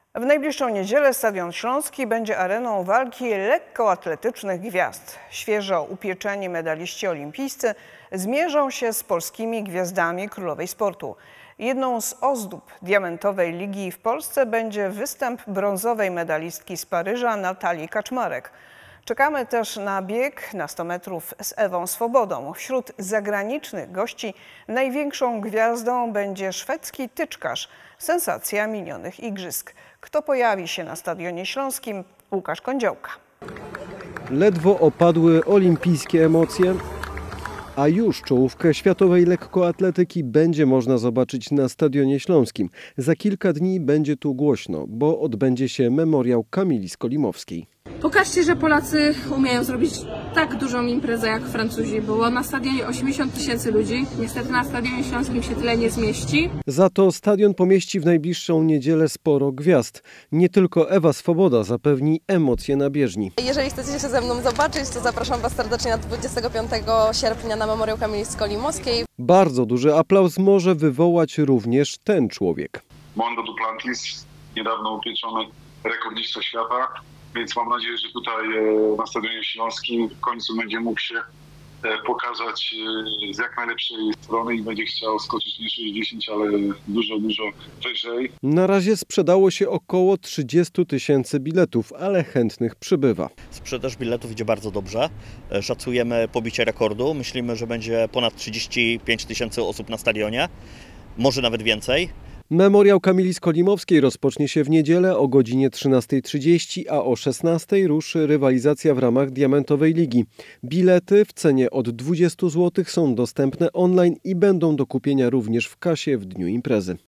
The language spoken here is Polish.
W najbliższą niedzielę Stadion Śląski będzie areną walki lekkoatletycznych gwiazd. Świeżo upieczeni medaliści olimpijscy zmierzą się z polskimi gwiazdami królowej sportu. Jedną z ozdób diamentowej ligi w Polsce będzie występ brązowej medalistki z Paryża Natalii Kaczmarek. Czekamy też na bieg na 100 metrów z Ewą Swobodą. Wśród zagranicznych gości największą gwiazdą będzie szwedzki tyczkarz, sensacja minionych igrzysk. Kto pojawi się na Stadionie Śląskim? Łukasz Kądziołka. Ledwo opadły olimpijskie emocje, a już czołówkę światowej lekkoatletyki będzie można zobaczyć na Stadionie Śląskim. Za kilka dni będzie tu głośno, bo odbędzie się memoriał Kamili Skolimowskiej. Pokażcie, że Polacy umieją zrobić tak dużą imprezę jak Francuzi. Było na stadionie 80 000 ludzi. Niestety na Stadionie Śląskim się tyle nie zmieści. Za to stadion pomieści w najbliższą niedzielę sporo gwiazd. Nie tylko Ewa Swoboda zapewni emocje na bieżni. Jeżeli chcecie się ze mną zobaczyć, to zapraszam Was serdecznie na 25 sierpnia na memoriał Kamili Skolimowskiej. Bardzo duży aplauz może wywołać również ten człowiek. Mondo Duplantis, niedawno upieczony rekordzista świata. Więc mam nadzieję, że tutaj na Stadionie Śląskim w końcu będzie mógł się pokazać z jak najlepszej strony i będzie chciał skoczyć nie 60, ale dużo wyżej. Na razie sprzedało się około 30 000 biletów, ale chętnych przybywa. Sprzedaż biletów idzie bardzo dobrze. Szacujemy pobicie rekordu. Myślimy, że będzie ponad 35 000 osób na stadionie, może nawet więcej. Memoriał Kamili Skolimowskiej rozpocznie się w niedzielę o godzinie 13:30, a o 16:00 ruszy rywalizacja w ramach Diamentowej Ligi. Bilety w cenie od 20 zł są dostępne online i będą do kupienia również w kasie w dniu imprezy.